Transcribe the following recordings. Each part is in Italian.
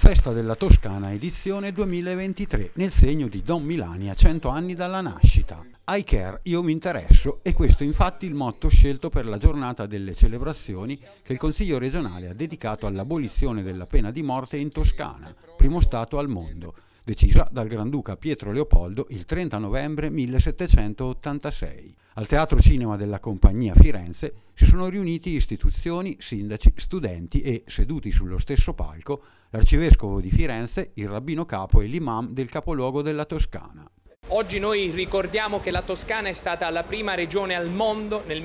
Festa della Toscana edizione 2023, nel segno di Don Milani a 100 anni dalla nascita. I care, io mi interesso, e questo infatti il motto scelto per la giornata delle celebrazioni che il Consiglio regionale ha dedicato all'abolizione della pena di morte in Toscana, primo Stato al mondo, decisa dal Granduca Pietro Leopoldo il 30 novembre 1786. Al Teatro Cinema della Compagnia Firenze si sono riuniti istituzioni, sindaci, studenti e, seduti sullo stesso palco, l'arcivescovo di Firenze, il rabbino capo e l'imam del capoluogo della Toscana. Oggi noi ricordiamo che la Toscana è stata la prima regione al mondo nel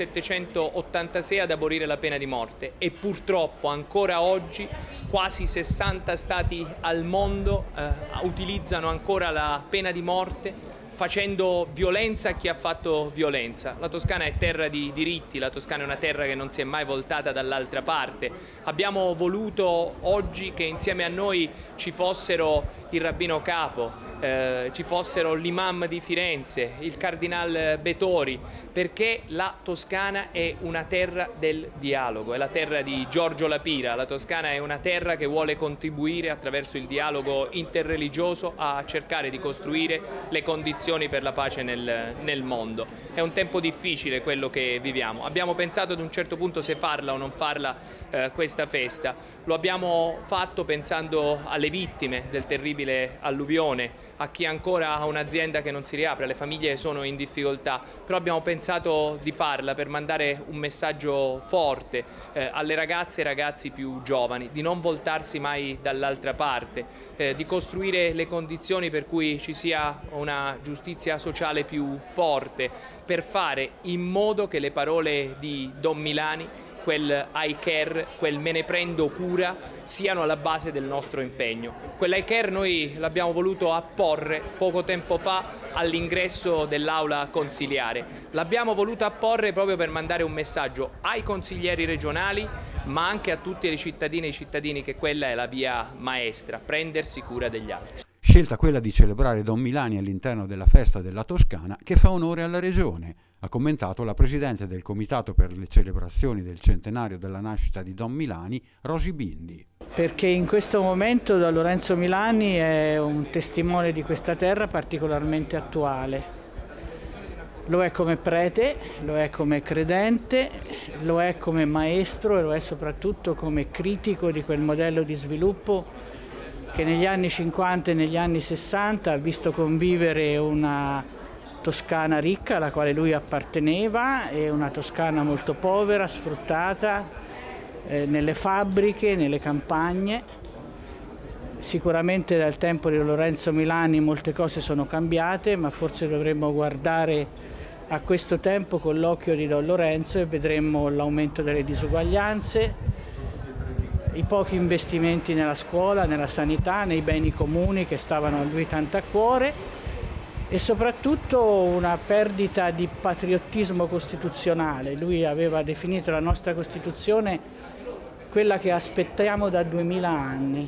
1786 ad abolire la pena di morte e purtroppo ancora oggi quasi 60 stati al mondo utilizzano ancora la pena di morte, facendo violenza a chi ha fatto violenza. La Toscana è terra di diritti, la Toscana è una terra che non si è mai voltata dall'altra parte. Abbiamo voluto oggi che insieme a noi ci fossero il rabbino capo, ci fossero l'imam di Firenze, il cardinal Betori, perché la Toscana è una terra del dialogo, è la terra di Giorgio La Pira. La Toscana è una terra che vuole contribuire attraverso il dialogo interreligioso a cercare di costruire le condizioni per la pace nel mondo. È un tempo difficile quello che viviamo. Abbiamo pensato ad un certo punto se farla o non farla questa festa. Lo abbiamo fatto pensando alle vittime del terribile alluvione, a chi ancora ha un'azienda che non si riapre, alle famiglie che sono in difficoltà, però abbiamo pensato di farla per mandare un messaggio forte alle ragazze e ragazzi più giovani, di non voltarsi mai dall'altra parte, di costruire le condizioni per cui ci sia una giustizia sociale più forte, per fare in modo che le parole di Don Milani, quel I care, quel me ne prendo cura, siano alla base del nostro impegno. Quell' I care noi l'abbiamo voluto apporre poco tempo fa all'ingresso dell'aula consiliare. L'abbiamo voluto apporre proprio per mandare un messaggio ai consiglieri regionali, ma anche a tutte le cittadine e i cittadini che quella è la via maestra, prendersi cura degli altri. Scelta quella di celebrare Don Milani all'interno della Festa della Toscana che fa onore alla regione, ha commentato la presidente del Comitato per le celebrazioni del centenario della nascita di Don Milani, Rosi Bindi. Perché in questo momento Don Lorenzo Milani è un testimone di questa terra particolarmente attuale. Lo è come prete, lo è come credente, lo è come maestro e lo è soprattutto come critico di quel modello di sviluppo che negli anni 50 e negli anni 60 ha visto convivere una Toscana ricca alla quale lui apparteneva e una Toscana molto povera, sfruttata nelle fabbriche, nelle campagne. Sicuramente dal tempo di Lorenzo Milani molte cose sono cambiate, ma forse dovremmo guardare a questo tempo con l'occhio di Don Lorenzo e vedremo l'aumento delle disuguaglianze, i pochi investimenti nella scuola, nella sanità, nei beni comuni che stavano a lui tanto a cuore e soprattutto una perdita di patriottismo costituzionale. Lui aveva definito la nostra Costituzione quella che aspettiamo da 2000 anni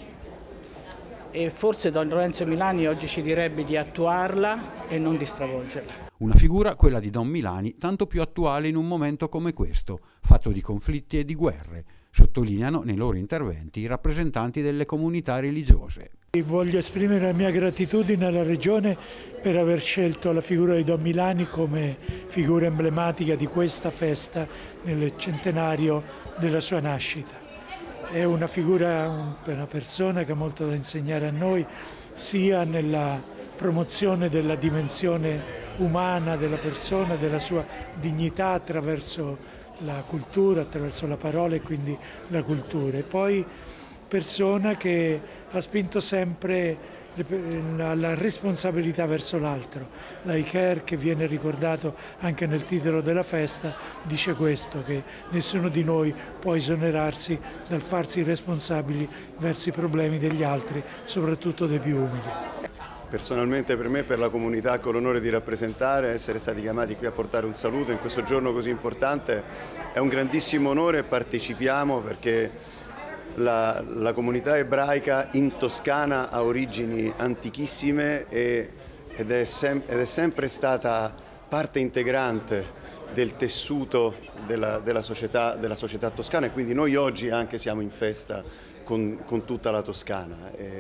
e forse Don Lorenzo Milani oggi ci direbbe di attuarla e non di stravolgerla. Una figura, quella di Don Milani, tanto più attuale in un momento come questo, fatto di conflitti e di guerre, sottolineano nei loro interventi i rappresentanti delle comunità religiose. Voglio esprimere la mia gratitudine alla Regione per aver scelto la figura di Don Milani come figura emblematica di questa festa nel centenario della sua nascita. È una figura, una persona che ha molto da insegnare a noi, sia nella promozione della dimensione umana della persona, della sua dignità attraverso la cultura, attraverso la parola e quindi la cultura. E poi persona che ha spinto sempre la responsabilità verso l'altro. L'I care, che viene ricordato anche nel titolo della festa, dice questo, che nessuno di noi può esonerarsi dal farsi responsabili verso i problemi degli altri, soprattutto dei più umili. Personalmente per me e per la comunità che ho l'onore di rappresentare, essere stati chiamati qui a portare un saluto in questo giorno così importante è un grandissimo onore e partecipiamo perché la comunità ebraica in Toscana ha origini antichissime ed è sempre stata parte integrante del tessuto della società toscana, e quindi noi oggi anche siamo in festa con tutta la Toscana.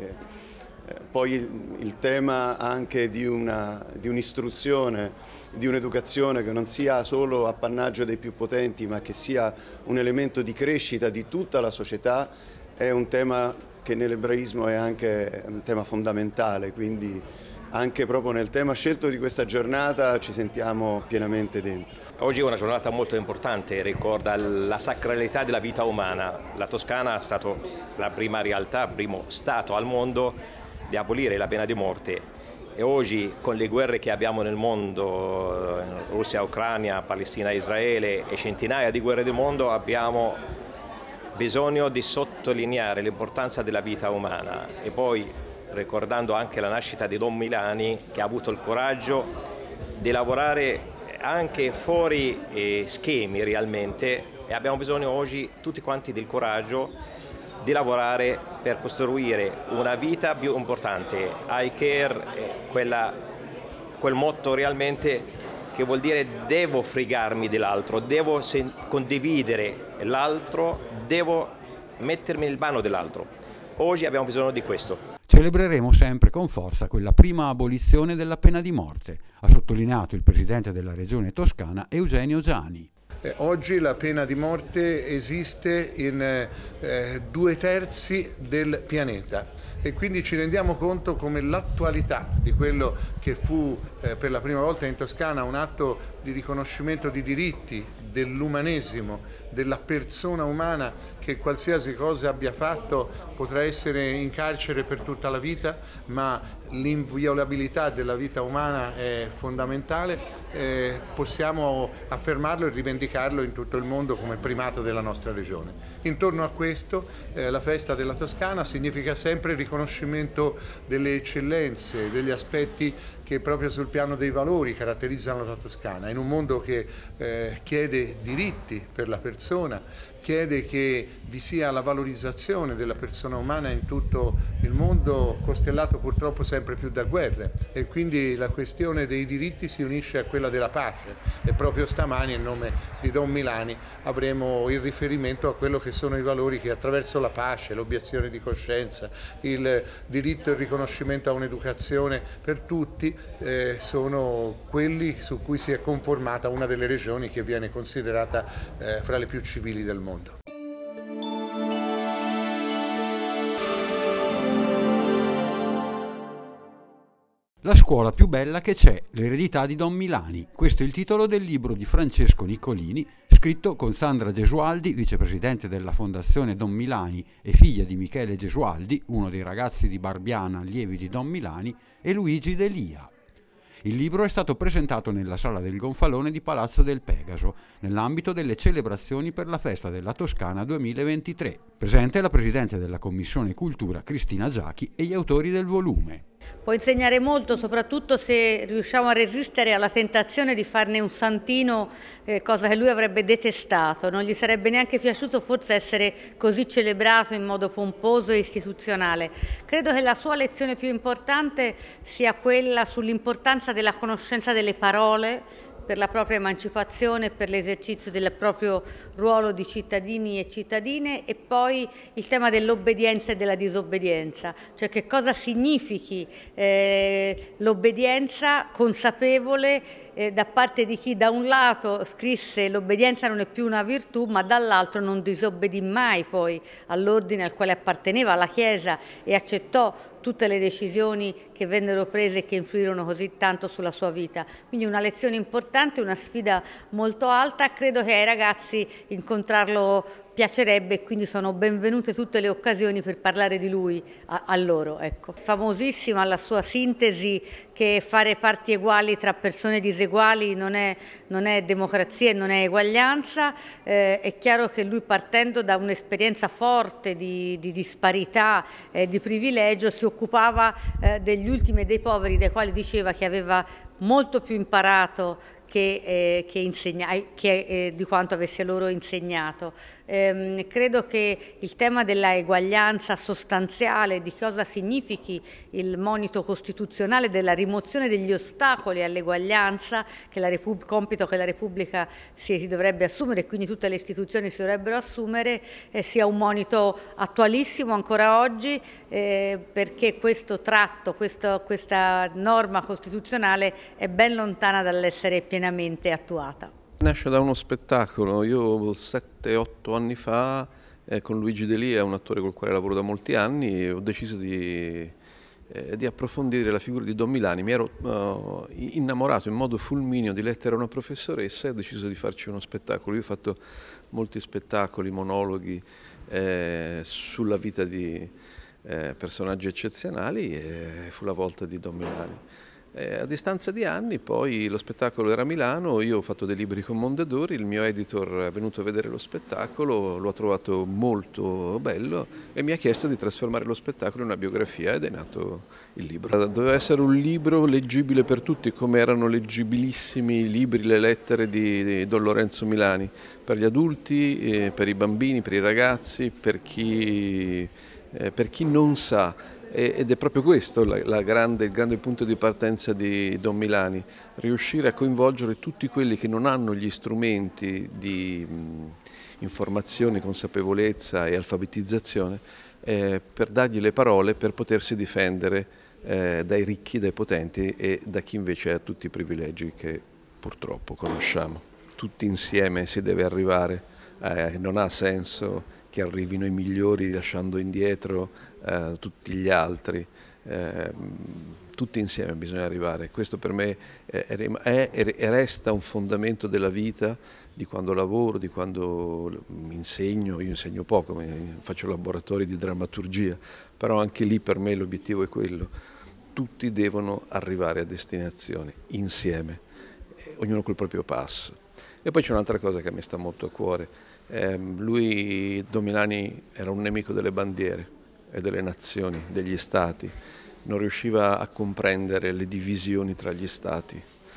Poi il tema anche di un'istruzione, di un'educazione che non sia solo appannaggio dei più potenti, ma che sia un elemento di crescita di tutta la società, è un tema che nell'ebraismo è anche un tema fondamentale, quindi anche proprio nel tema scelto di questa giornata ci sentiamo pienamente dentro. Oggi è una giornata molto importante, ricorda la sacralità della vita umana. La Toscana è stata la prima realtà, il primo Stato al mondo di abolire la pena di morte, e oggi con le guerre che abbiamo nel mondo, Russia, Ucraina, Palestina, Israele e centinaia di guerre del mondo, abbiamo bisogno di sottolineare l'importanza della vita umana, e poi ricordando anche la nascita di Don Milani, che ha avuto il coraggio di lavorare anche fuori schemi realmente, e abbiamo bisogno oggi tutti quanti del coraggio di lavorare per costruire una vita più importante. I care, quel motto realmente che vuol dire devo fregarmi dell'altro, devo condividere l'altro, devo mettermi nel mano dell'altro. Oggi abbiamo bisogno di questo. Celebreremo sempre con forza quella prima abolizione della pena di morte, ha sottolineato il presidente della regione toscana Eugenio Giani. Oggi la pena di morte esiste in 2/3 del pianeta, e quindi ci rendiamo conto come l'attualità di quello che fu per la prima volta in Toscana un atto di riconoscimento di diritti, dell'umanesimo, della persona umana, che qualsiasi cosa abbia fatto potrà essere in carcere per tutta la vita, ma l'inviolabilità della vita umana è fondamentale. Possiamo affermarlo e rivendicarlo in tutto il mondo come primato della nostra regione. Intorno a questo la festa della Toscana significa sempre il riconoscimento delle eccellenze, degli aspetti che proprio sul piano dei valori caratterizzano la Toscana, in un mondo che chiede diritti per la persona, chiede che vi sia la valorizzazione della persona umana in tutto il mondo, costellato purtroppo sempre più da guerre, e quindi la questione dei diritti si unisce a quella della pace, e proprio stamani, in nome di Don Milani, avremo il riferimento a quello che sono i valori che attraverso la pace, l'obiezione di coscienza, il diritto e il riconoscimento a un'educazione per tutti sono quelli su cui si è conformata una delle regioni che viene considerata fra le più civili del mondo. La scuola più bella che c'è, l'eredità di Don Milani. Questo è il titolo del libro di Francesco Nicolini, scritto con Sandra Gesualdi, vicepresidente della Fondazione Don Milani e figlia di Michele Gesualdi, uno dei ragazzi di Barbiana allievi di Don Milani, e Luigi Delia. Il libro è stato presentato nella Sala del Gonfalone di Palazzo del Pegaso, nell'ambito delle celebrazioni per la Festa della Toscana 2023. Presente la Presidente della Commissione Cultura Cristina Giachi e gli autori del volume. Può insegnare molto, soprattutto se riusciamo a resistere alla tentazione di farne un santino, cosa che lui avrebbe detestato. Non gli sarebbe neanche piaciuto forse essere così celebrato in modo pomposo e istituzionale. Credo che la sua lezione più importante sia quella sull'importanza della conoscenza delle parole per la propria emancipazione, per l'esercizio del proprio ruolo di cittadini e cittadine, e poi il tema dell'obbedienza e della disobbedienza, cioè che cosa significhi l'obbedienza consapevole da parte di chi da un lato scrisse l'obbedienza non è più una virtù, ma dall'altro non disobbedì mai poi all'ordine al quale apparteneva, alla Chiesa, e accettò tutte le decisioni che vennero prese e che influirono così tanto sulla sua vita. Quindi una lezione importante, una sfida molto alta. Credo che ai ragazzi incontrarlo piacerebbe, e quindi sono benvenute tutte le occasioni per parlare di lui a loro. Ecco. Famosissima la sua sintesi che fare parti uguali tra persone diseguali non è democrazia e non è eguaglianza. È chiaro che lui, partendo da un'esperienza forte di disparità, di privilegio, si occupava degli ultimi e dei poveri, dai quali diceva che aveva molto più imparato di quanto avesse loro insegnato. Credo che il tema della eguaglianza sostanziale, di cosa significhi il monito costituzionale della rimozione degli ostacoli all'eguaglianza, compito che la Repubblica si dovrebbe assumere e quindi tutte le istituzioni si dovrebbero assumere, sia un monito attualissimo ancora oggi, perché questo tratto, questa norma costituzionale è ben lontana dall'essere pienamente attuata. Nasce da uno spettacolo. Io 7-8 anni fa con Luigi Delia, un attore col quale lavoro da molti anni, ho deciso di approfondire la figura di Don Milani. Mi ero innamorato in modo fulmineo di lei, era una professoressa, e ho deciso di farci uno spettacolo. Io ho fatto molti spettacoli, monologhi sulla vita di personaggi eccezionali, e fu la volta di Don Milani. A distanza di anni poi lo spettacolo era a Milano, io ho fatto dei libri con Mondadori, il mio editor è venuto a vedere lo spettacolo, lo ha trovato molto bello e mi ha chiesto di trasformare lo spettacolo in una biografia, ed è nato il libro. Doveva essere un libro leggibile per tutti, come erano leggibilissimi i libri, le lettere di Don Lorenzo Milani, per gli adulti, per i bambini, per i ragazzi, per chi non sa. Ed è proprio questo il grande punto di partenza di Don Milani, riuscire a coinvolgere tutti quelli che non hanno gli strumenti di informazione, consapevolezza e alfabetizzazione, per dargli le parole per potersi difendere dai ricchi, dai potenti e da chi invece ha tutti i privilegi che purtroppo conosciamo. Tutti insieme si deve arrivare, non ha senso che arrivino i migliori lasciando indietro tutti gli altri, tutti insieme bisogna arrivare. Questo per me è e resta un fondamento della vita, di quando lavoro, di quando insegno. Io insegno poco, faccio laboratori di drammaturgia, però anche lì per me l'obiettivo è quello: tutti devono arrivare a destinazione insieme, ognuno col proprio passo. E poi c'è un'altra cosa che mi sta molto a cuore. Don Milani era un nemico delle bandiere e delle nazioni, degli stati, non riusciva a comprendere le divisioni tra gli stati,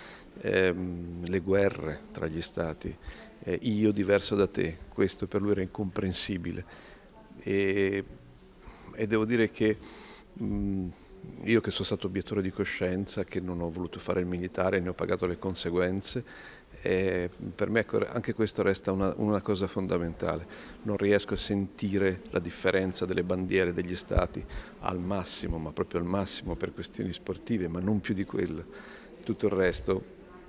le guerre tra gli stati, io diverso da te, questo per lui era incomprensibile, e devo dire che io, che sono stato obiettore di coscienza, che non ho voluto fare il militare, ne ho pagato le conseguenze, per me anche questo resta una cosa fondamentale. Non riesco a sentire la differenza delle bandiere degli stati al massimo, ma proprio al massimo per questioni sportive, ma non più di quello. Tutto il resto,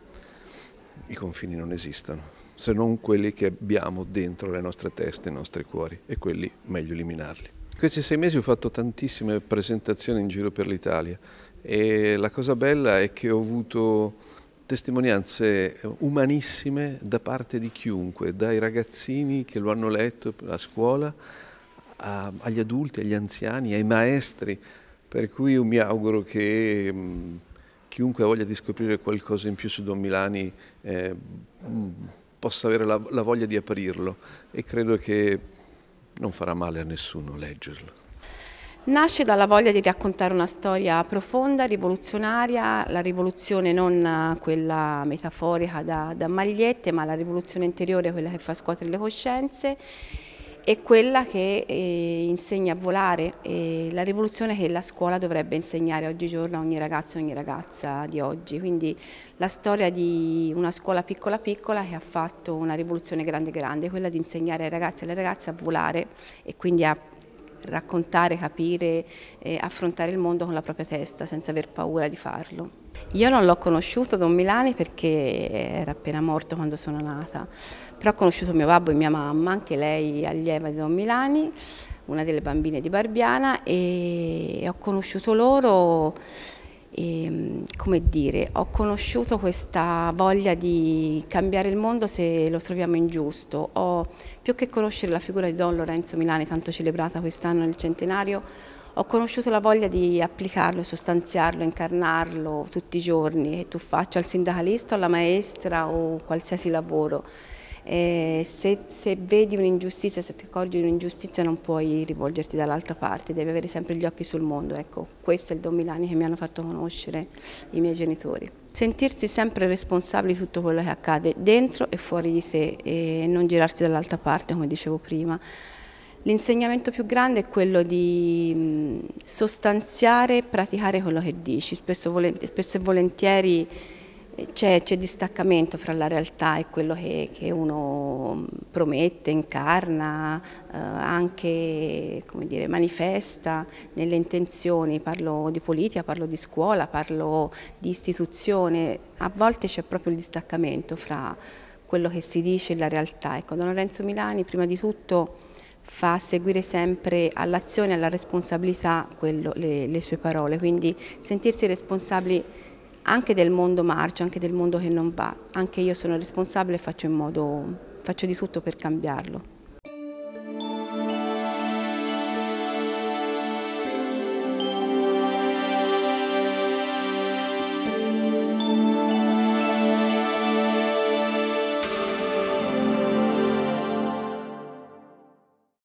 i confini non esistono, se non quelli che abbiamo dentro le nostre teste, i nostri cuori, e quelli meglio eliminarli. Questi 6 mesi ho fatto tantissime presentazioni in giro per l'Italia, e la cosa bella è che ho avuto testimonianze umanissime da parte di chiunque, dai ragazzini che lo hanno letto a scuola, agli adulti, agli anziani, ai maestri, per cui io mi auguro che chiunque ha voglia di scoprire qualcosa in più su Don Milani possa avere la voglia di aprirlo, e credo che non farà male a nessuno leggerlo. Nasce dalla voglia di raccontare una storia profonda, rivoluzionaria, la rivoluzione non quella metaforica da magliette, ma la rivoluzione interiore, quella che fa scuotere le coscienze, e quella che insegna a volare, la rivoluzione che la scuola dovrebbe insegnare oggigiorno a ogni ragazzo e ogni ragazza di oggi. Quindi la storia di una scuola piccola piccola che ha fatto una rivoluzione grande grande, quella di insegnare ai ragazzi e alle ragazze a volare, e quindi a raccontare, capire, affrontare il mondo con la propria testa senza aver paura di farlo. Io non l'ho conosciuto Don Milani perché era appena morto quando sono nata, però ho conosciuto mio babbo e mia mamma, anche lei allieva di Don Milani, una delle bambine di Barbiana, e ho conosciuto loro, come dire, ho conosciuto questa voglia di cambiare il mondo se lo troviamo ingiusto. Più che conoscere la figura di Don Lorenzo Milani, tanto celebrata quest'anno nel centenario, ho conosciuto la voglia di applicarlo, sostanziarlo, incarnarlo tutti i giorni, che tu faccia il sindacalista o la maestra o qualsiasi lavoro. Se vedi un'ingiustizia, se ti accorgi di un'ingiustizia non puoi rivolgerti dall'altra parte, devi avere sempre gli occhi sul mondo. Ecco, questo è il Don Milani che mi hanno fatto conoscere i miei genitori. Sentirsi sempre responsabili di tutto quello che accade dentro e fuori di sé e non girarsi dall'altra parte, come dicevo prima. L'insegnamento più grande è quello di sostanziare e praticare quello che dici. Spesso e volentieri c'è distaccamento fra la realtà e quello che uno promette, incarna, anche, come dire, manifesta nelle intenzioni. Parlo di politica, parlo di scuola, parlo di istituzione. A volte c'è proprio il distaccamento fra quello che si dice e la realtà. Ecco, Don Lorenzo Milani prima di tutto fa seguire sempre all'azione e alla responsabilità le sue parole, quindi sentirsi responsabili anche del mondo marcio, anche del mondo che non va. Anche io sono responsabile e faccio di tutto per cambiarlo.